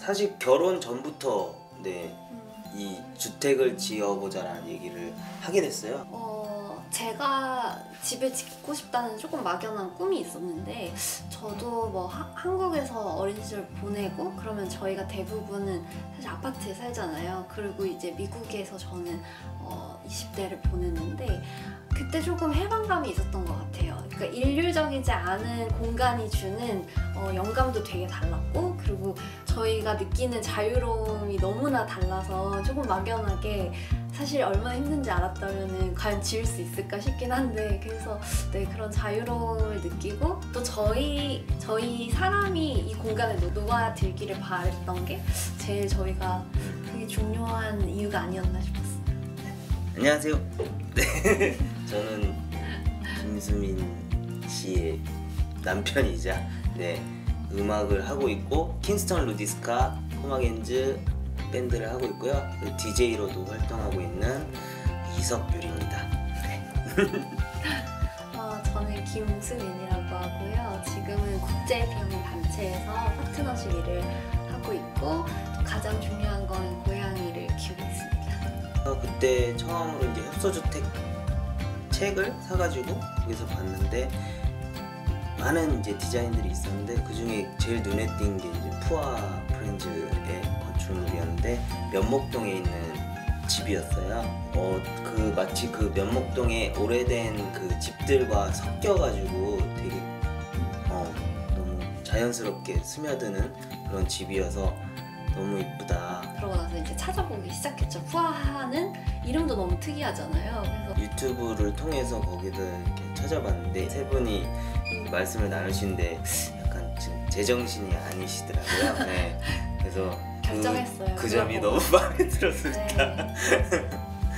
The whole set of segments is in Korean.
사실 결혼 전부터 네, 이 주택을 지어보자라는 얘기를 하게 됐어요. 제가 집을 짓고 싶다는 조금 막연한 꿈이 있었는데 저도 뭐 한국에서 어린 시절 보내고 그러면 저희가 대부분은 사실 아파트에 살잖아요. 그리고 이제 미국에서 저는 20대를 보냈는데 그때 조금 해방감이 있었던 것 같아요. 그러니까 일률적이지 않은 공간이 주는 영감도 되게 달랐고 그리고 저희가 느끼는 자유로움이 너무나 달라서 조금 막연하게 사실 얼마나 힘든지 알았다면 과연 지을 수 있을까 싶긴 한데 그래서 네, 그런 자유로움을 느끼고 또 저희 사람이 이 공간에 녹아들기를 바랬던 게 제일 저희가 되게 중요한 이유가 아니었나 싶었어요. 안녕하세요. 네, 저는 김수민 씨의 남편이자 네, 음악을 하고 있고 킹스턴 루디스카 코마겐즈 밴드를 하고 있고요. DJ로도 활동하고 있는 이석율입니다. 네. 저는 김수민이라고 하고요. 지금은 국제비영 단체에서 파트너십 일을 하고 있고 또 가장 중요한 건 고양이를 키우고 있습니다. 그때 처음으로 이제 협소주택 책을 사가지고 거기서 봤는데 많은 이제 디자인들이 있었는데 그 중에 제일 눈에 띈 게 이제 푸아 프렌즈의 건축물이었는데 면목동에 있는 집이었어요. 그 마치 그 면목동에 오래된 그 집들과 섞여가지고 되게 너무 자연스럽게 스며드는 그런 집이어서 너무 이쁘다. 그러고 나서 이제 찾아보기 시작했죠. 푸아하는 이름도 너무 특이하잖아요. 그래서 유튜브를 통해서 거기를 이렇게 찾아봤는데 세 분이 말씀을 나누시는데 약간 지금 제정신이 아니시더라고요. 네. 그래서 결정했어요. 그 점이 너무 마음에 들었습니다. 네.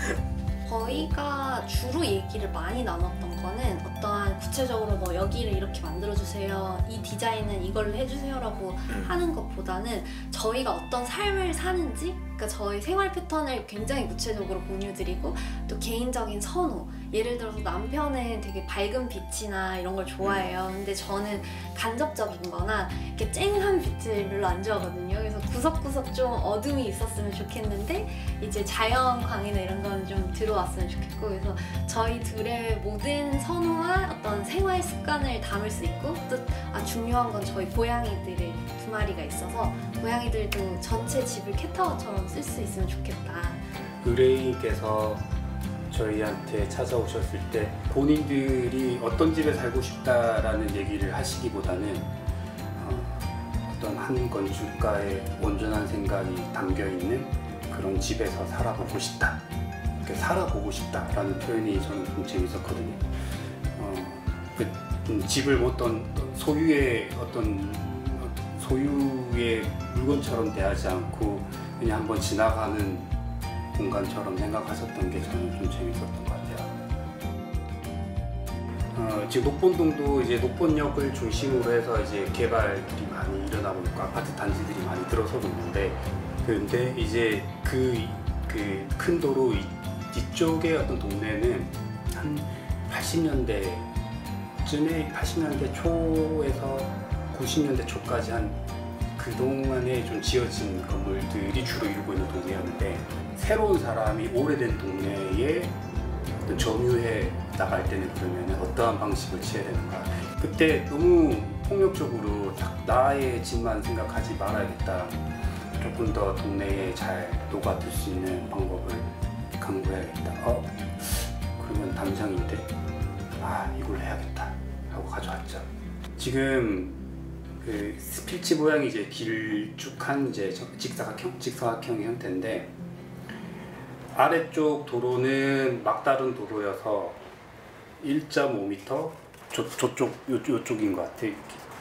저희가 주로 얘기를 많이 나눴던 거는 어떠한 구체적으로 뭐 여기를 이렇게 만들어주세요, 이 디자인은 이걸로 해주세요라고 하는 것보다는 저희가 어떤 삶을 사는지, 그러니까 저희 생활 패턴을 굉장히 구체적으로 공유드리고 또 개인적인 선호, 예를 들어서 남편은 되게 밝은 빛이나 이런 걸 좋아해요. 근데 저는 간접적인 거나 이렇게 쨍한 빛을 별로 안 좋아하거든요. 그래서 구석구석 좀 어둠이 있었으면 좋겠는데 이제 자연광이나 이런 건 좀 들어왔으면 좋겠고, 그래서 저희 둘의 모든 선호와 어떤 생활 습관을 담을 수 있고 또 중요한 건 저희 고양이들이 2마리가 있어서 고양이들도 전체 집을 캣타워처럼 쓸 수 있으면 좋겠다. 의뢰인께서 저희한테 찾아오셨을 때 본인들이 어떤 집에 살고 싶다라는 얘기를 하시기보다는 어떤 한 건축가의 온전한 생각이 담겨있는 그런 집에서 살아보고 싶다, 이렇게 살아보고 싶다라는 표현이 저는 좀 재밌었거든요. 집을 어떤 소유의 물건처럼 대하지 않고 그냥 한번 지나가는 공간처럼 생각하셨던 게 저는 좀 재밌었던 것 같아요. 지금 녹본동도 이제 녹본역을 중심으로 해서 이제 개발들이 많이 일어나고 있고 아파트 단지들이 많이 들어서고 있는데, 근데 이제 그 큰 도로 뒤쪽의 어떤 동네는 한 80년대 초에서 90년대 초까지 한 그동안에 좀 지어진 건물들이 주로 이루고 있는 동네였는데, 새로운 사람이 오래된 동네에 어떤 점유해 나갈 때는 그러면 어떠한 방식을 취해야 되는가. 그때 너무 폭력적으로 나의 집만 생각하지 말아야겠다, 조금 더 동네에 잘 녹아들 수 있는 방법을 강구해야겠다. 그러면 담장인데 이걸 해야겠다 하고 가져왔죠. 지금 그 스피치 모양이 이제 길쭉한 이제 직사각형 형태인데, 아래쪽 도로는 막다른 도로여서 1.5m 요쪽인 것 같아.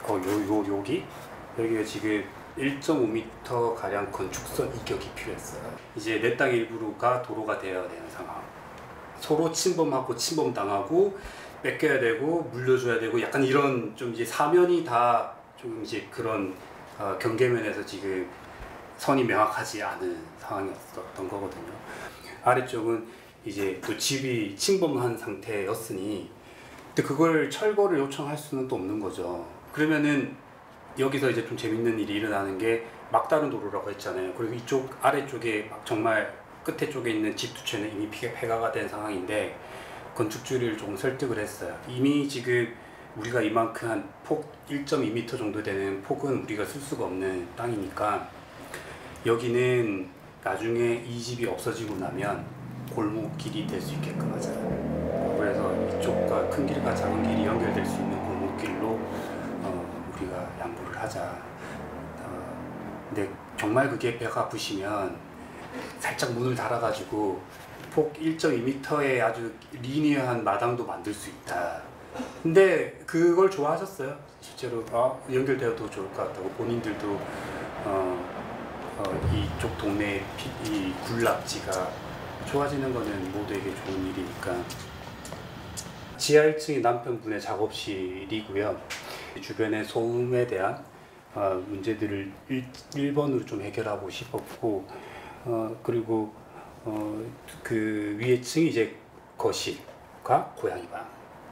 여기가 지금 1.5m 가량 건축선 이격이 필요했어요. 이제 내 땅 일부가 도로가 되어야 되는 상황. 서로 침범하고 침범당하고 뺏겨야 되고 물려줘야 되고 약간 이런 좀 이제 사면이 다 좀 이제 그런 경계면에서 지금 선이 명확하지 않은 상황이었던 거거든요. 아래쪽은 이제 또 집이 침범한 상태였으니 근데 그걸 철거를 요청할 수는 또 없는 거죠. 그러면은 여기서 이제 좀 재밌는 일이 일어나는 게 막다른 도로라고 했잖아요. 그리고 이쪽 아래쪽에 막 정말 끝에 쪽에 있는 집 두 채는 이미 폐가가 된 상황인데 건축주를 조금 설득을 했어요. 이미 지금 우리가 이만큼 한 폭 1.2m 정도 되는 폭은 우리가 쓸 수가 없는 땅이니까 여기는 나중에 이 집이 없어지고 나면 골목길이 될 수 있게끔 하잖아요. 그래서 이쪽과 큰 길과 작은 길이 연결될 수 있는 골목길로 우리가 양보를 하자. 근데 정말 그게 배가 아프시면 살짝 문을 달아가지고 폭 1.2m의 아주 리니어한 마당도 만들 수 있다. 근데 그걸 좋아하셨어요. 실제로 연결되어도 좋을 것 같다고. 본인들도 이쪽 동네의 이 군락지가 좋아지는 거는 모두에게 좋은 일이니까. 지하 1층이 남편분의 작업실이고요. 주변의 소음에 대한 문제들을 1번으로 좀 해결하고 싶었고, 그리고 그 위에 층이 이제 거실과 고양이 방,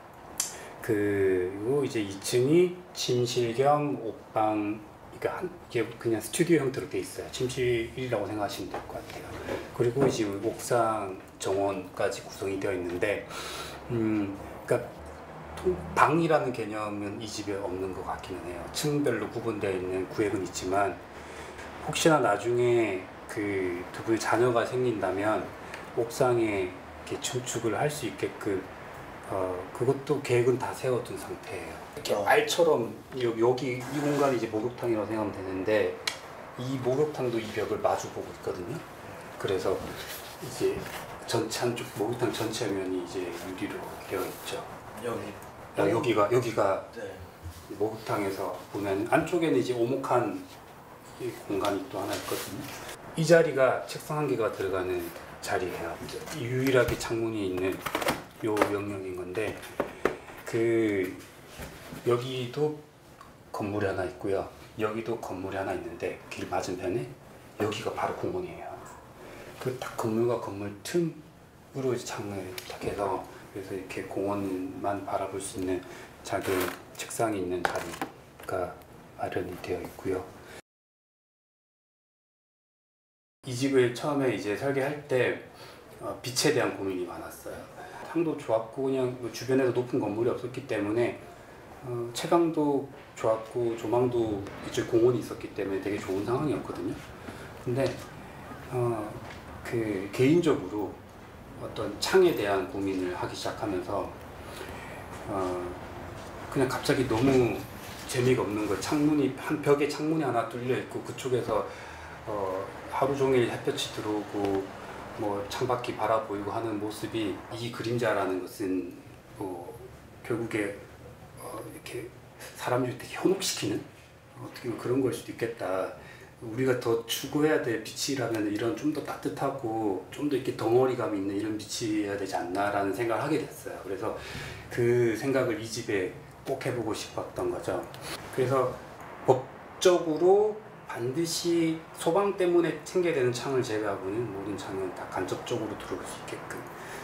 그리고 이제 2층이 침실 겸 옷방, 그러니까 이게 그냥 스튜디오 형태로 돼 있어요. 침실이라고 생각하시면 될 것 같아요. 그리고 이제 옥상 정원까지 구성이 되어 있는데, 그러니까 방이라는 개념은 이 집에 없는 것 같기는 해요. 층별로 구분되어 있는 구획은 있지만 혹시나 나중에 그 두 분의 자녀가 생긴다면 옥상에 이렇게 증축을 할 수 있게끔 그것도 계획은 다 세워둔 상태예요. 이렇게 알처럼 여기 이 공간이 이제 목욕탕이라고 생각하면 되는데 이 목욕탕도 이 벽을 마주 보고 있거든요. 그래서 이제 전체 한쪽 목욕탕 전체 면이 이제 유리로 되어 있죠. 여기가 네. 목욕탕에서 보면 안쪽에는 이제 오목한 공간이 또 하나 있거든요. 이 자리가 책상 한 개가 들어가는 자리예요. 유일하게 창문이 있는 요 영역인 건데, 그 여기도 건물이 하나 있고요. 여기도 건물이 하나 있는데 길 맞은편에 여기가 바로 공원이에요. 그 딱 건물과 건물 틈으로 창을 딱 해서, 그래서 이렇게 공원만 바라볼 수 있는 작은 책상이 있는 자리가 마련이 되어 있고요. 이 집을 처음에 이제 설계할 때 빛에 대한 고민이 많았어요. 향도 좋았고 그냥 주변에도 높은 건물이 없었기 때문에 채광도 좋았고 조망도 이쪽 공원이 있었기 때문에 되게 좋은 상황이었거든요. 근데 그 개인적으로 어떤 창에 대한 고민을 하기 시작하면서 그냥 갑자기 너무 재미가 없는 거예요. 창문이 한 벽에 창문이 하나 뚫려 있고 그쪽에서 하루 종일 햇볕이 들어오고 뭐 창밖이 바라보이고 하는 모습이, 이 그림자라는 것은 결국에 이렇게 사람들을 되게 현혹시키는 어떻게 보면 그런 걸 수도 있겠다. 우리가 더 추구해야 될 빛이라면 이런 좀 더 따뜻하고 좀 더 이렇게 덩어리감 있는 이런 빛이어야 되지 않나라는 생각을 하게 됐어요. 그래서 그 생각을 이 집에 꼭 해보고 싶었던 거죠. 그래서 법적으로 반드시 소방 때문에 챙겨야 되는 창을 제외하고는 모든 창은 다 간접적으로 들어올 수 있게끔.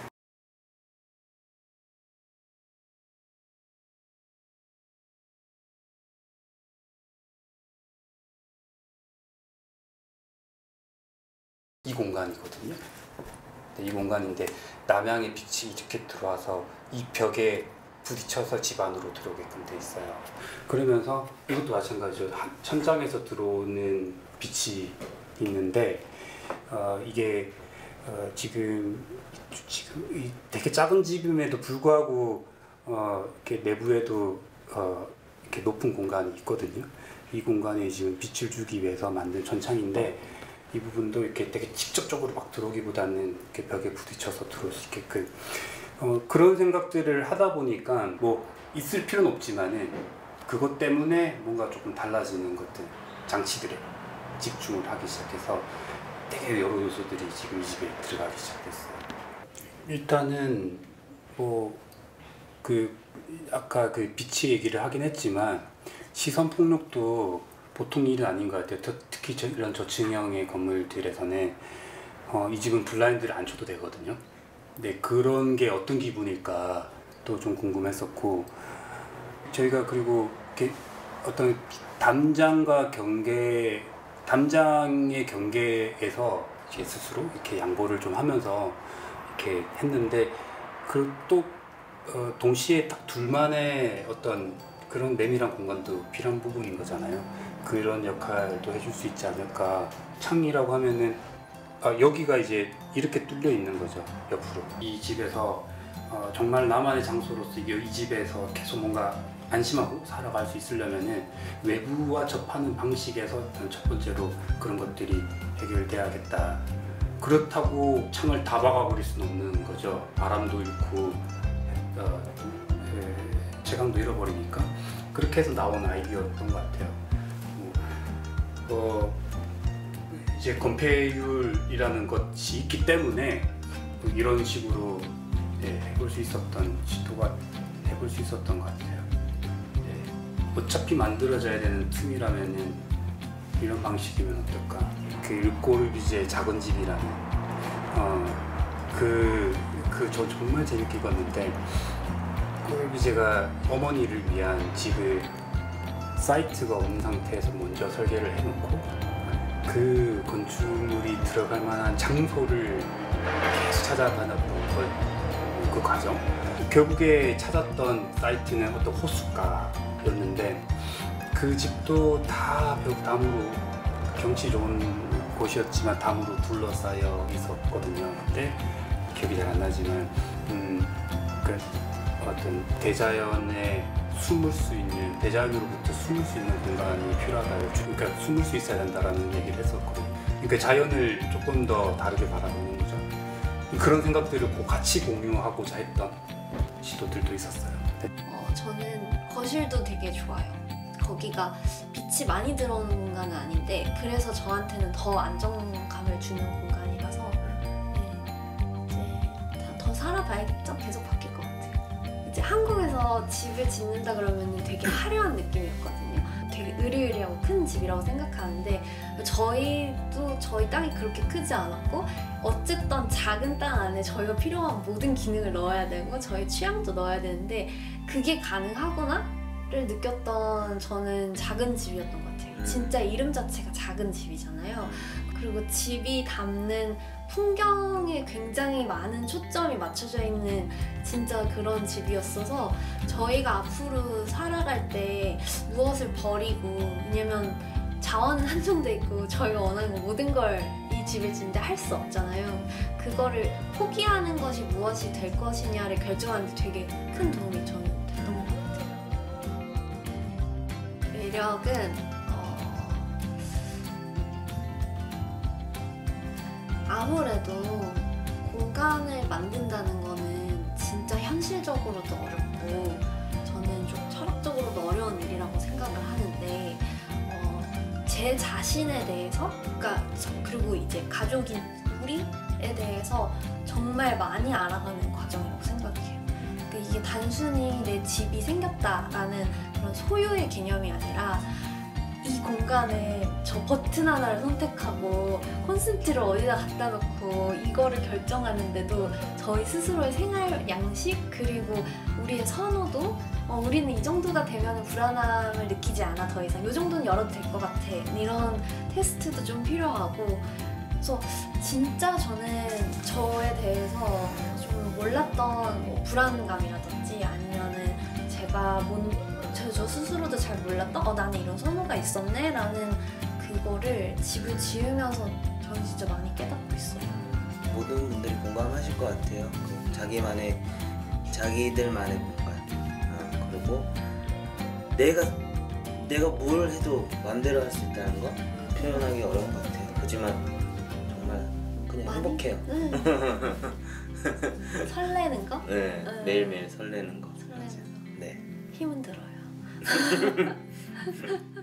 이 공간이거든요. 이 공간인데 남향의 빛이 이렇게 들어와서 이 벽에 부딪혀서 집 안으로 들어오게끔 돼 있어요. 그러면서 이것도 마찬가지죠. 천장에서 들어오는 빛이 있는데 이게 지금 되게 작은 집임에도 불구하고 이렇게 내부에도 이렇게 높은 공간이 있거든요. 이 공간에 지금 빛을 주기 위해서 만든 천창인데 이 부분도 이렇게 되게 직접적으로 막 들어오기보다는 이렇게 벽에 부딪혀서 들어올 수 있게끔 그런 생각들을 하다 보니까 뭐 있을 필요는 없지만은 그것 때문에 뭔가 조금 달라지는 것들, 장치들에 집중을 하기 시작해서 되게 여러 요소들이 지금 이 집에 들어가기 시작했어요. 일단은 뭐 그 아까 그 빛의 얘기를 하긴 했지만 시선 폭력도 보통 일은 아닌 것 같아요. 특히 이런 저층형의 건물들에서는 이 집은 블라인드를 안 쳐도 되거든요. 네, 그런 게 어떤 기분일까 또 좀 궁금했었고, 저희가 그리고 이렇게 어떤 담장과 경계를 담장의 경계에서 제 스스로 이렇게 양보를 좀 하면서 이렇게 했는데 또 동시에 딱 둘만의 어떤 그런 내밀한 공간도 필요한 부분인 거잖아요. 그런 역할도 해줄 수 있지 않을까. 창이라고 하면은 여기가 이제 이렇게 뚫려 있는 거죠, 옆으로. 이 집에서 정말 나만의 장소로서 이 집에서 계속 뭔가 안심하고 살아갈 수 있으려면은 외부와 접하는 방식에서 일단 첫 번째로 그런 것들이 해결돼야겠다. 그렇다고 창을 다 박아버릴 수는 없는 거죠. 바람도 잃고 채광도 잃어버리니까. 그렇게 해서 나온 아이디어였던 것 같아요. 이제 건폐율이라는 것이 있기 때문에 이런 식으로 해볼 수 있었던 시도가 해볼 수 있었던 것 같아요. 어차피 만들어져야 되는 틈이라면은 이런 방식이면 어떨까? 그 꼴비제의 작은 집이라는 저 정말 재밌게 읽었는데, 꼴비제가 어머니를 위한 집을 사이트가 없는 상태에서 먼저 설계를 해놓고 그 건축물이 들어갈 만한 장소를 계속 찾아다녔던 그 과정. 결국에 찾았던 사이트는 어떤 호숫가였는데 그 집도 다 벽담으로, 경치 좋은 곳이었지만 담으로 둘러싸여 있었거든요. 근데 기억이 잘 안 나지만 그 어떤 대자연에 숨을 수 있는, 대자연으로부터 숨을 수 있는 공간이 필요하다. 그러니까 숨을 수 있어야 된다라는 얘기를 했었거든요. 그러니까 자연을 조금 더 다르게 바라보는 거죠. 그런 생각들을 같이 공유하고자 했던 시도들도 있었어요. 저는 거실도 되게 좋아요. 거기가 빛이 많이 들어오는 공간은 아닌데 그래서 저한테는 더 안정감을 주는 공간이라서 이제 더 살아봐야겠죠? 계속 바뀔 것 같아요. 이제 한국에서 집을 짓는다 그러면 되게 화려한 느낌이었거든요. 되게 으리으리하고 큰 집이라고 생각하는데 저희도 저희 땅이 그렇게 크지 않았고 어쨌든 작은 땅 안에 저희가 필요한 모든 기능을 넣어야 되고 저희 취향도 넣어야 되는데 그게 가능하구나를 느꼈던 저는 작은 집이었던 것 같아요. 진짜 이름 자체가 작은 집이잖아요. 그리고 집이 담는 풍경에 굉장히 많은 초점이 맞춰져 있는 진짜 그런 집이었어서 저희가 앞으로 살아갈 때 무엇을 버리고, 왜냐면 자원은 한정돼 있고 저희가 원하는 모든 걸 이 집을 진짜 할 수 없잖아요. 그거를 포기하는 것이 무엇이 될 것이냐를 결정하는 데 되게 큰 도움이 저는 됐던 것 같아요. 매력은 아무래도 공간을 만든다는 거는 진짜 현실적으로도 어렵고 저는 좀 철학적으로도 어려운 일이라고 생각을 하는데 제 자신에 대해서, 그리고 이제 가족인 우리에 대해서 정말 많이 알아가는 과정이라고 생각해요. 그러니까 이게 단순히 내 집이 생겼다라는 그런 소유의 개념이 아니라 이 공간에 저 버튼 하나를 선택하고 콘센트를 어디다 갖다 놓고 이거를 결정하는데도 저희 스스로의 생활 양식 그리고 우리의 선호도 우리는 이 정도가 되면 불안함을 느끼지 않아. 더 이상 이 정도는 열어도 될 것 같아. 이런 테스트도 좀 필요하고, 그래서 진짜 저는 저에 대해서 좀 몰랐던 불안감이라든지 아니면은 제가 저 스스로도 잘 몰랐던 나는 이런 선호가 있었네 라는 그거를 집을 지으면서 저는 진짜 많이 깨닫고 있어요. 모든 분들이 공감하실 것 같아요. 자기들만의 공간, 그리고 내가 뭘 해도 마음대로 할 수 있다는 거 표현하기 어려운 것 같아요. 하지만 정말 그냥 행복해요. 설레는 거? 네, 매일매일 설레는 거. 설레는 거. 네. 힘은 들어요.